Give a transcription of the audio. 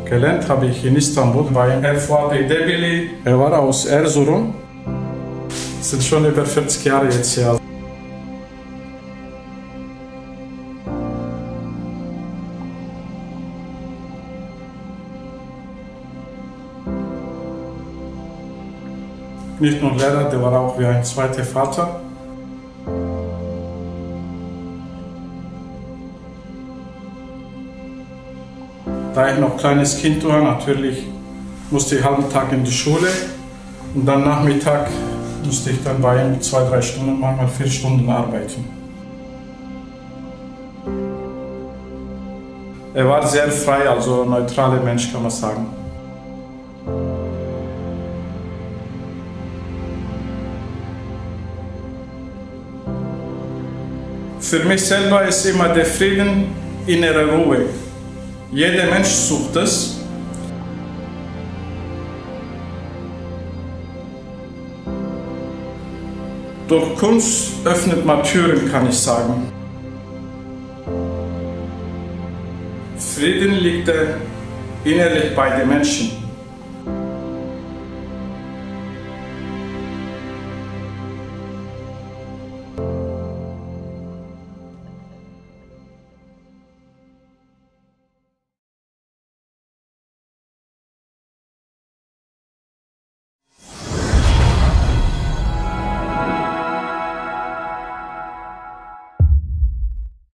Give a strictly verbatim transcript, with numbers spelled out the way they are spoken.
Gelernt habe ich in Istanbul bei Fuat Eydebili. Er war aus Erzurum. Das sind schon über vierzig Jahre jetzt her. Nicht nur Lehrer, der war auch wie ein zweiter Vater. Da ich noch kleines Kind war, natürlich musste ich halben Tag in die Schule und dann Nachmittag musste ich dann bei ihm zwei, drei Stunden, manchmal vier Stunden arbeiten. Er war sehr frei, also ein neutraler Mensch, kann man sagen. Für mich selber ist immer der Frieden, innere Ruhe. Jeder Mensch sucht es. Durch Kunst öffnet man Türen, kann ich sagen. Frieden liegt innerlich bei den Menschen.